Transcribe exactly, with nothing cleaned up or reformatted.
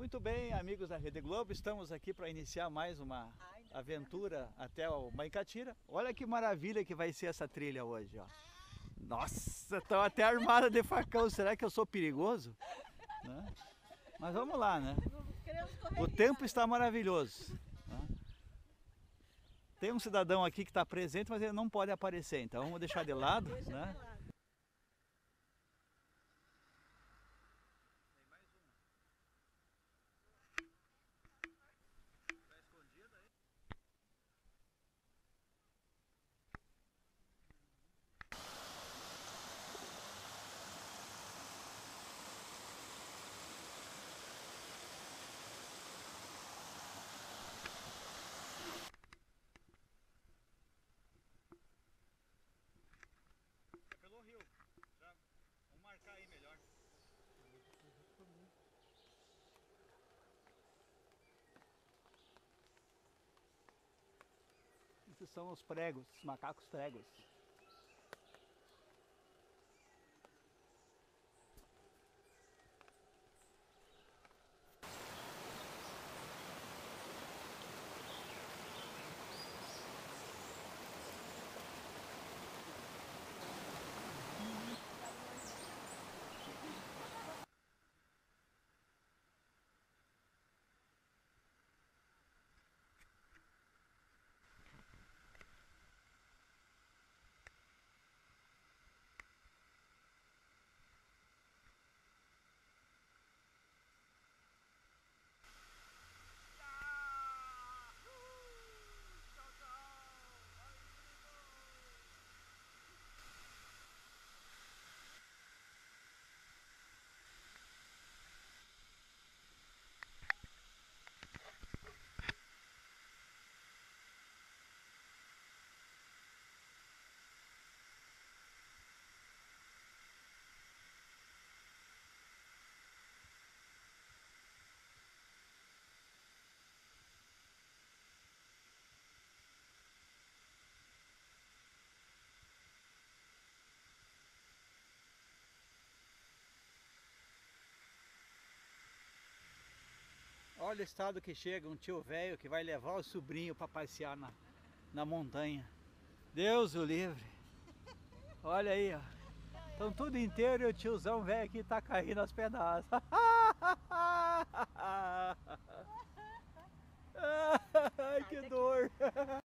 Muito bem, amigos da Rede Globo, estamos aqui para iniciar mais uma aventura até o Maicatira. Olha que maravilha que vai ser essa trilha hoje, ó. Nossa, estão até armada de facão, será que eu sou perigoso? Né? Mas vamos lá, né? O tempo está maravilhoso. Né? Tem um cidadão aqui que está presente, mas ele não pode aparecer, então vamos deixar de lado, né? Pelo rio, já vamos marcar aí melhor. Esses são os pregos, os macacos pregos. Olha o estado que chega um tio velho que vai levar o sobrinho para passear na, na montanha. Deus o livre. Olha aí, ó. Estão tudo inteiro e o tiozão velho aqui tá caindo aos pedaços. Ai, que dor.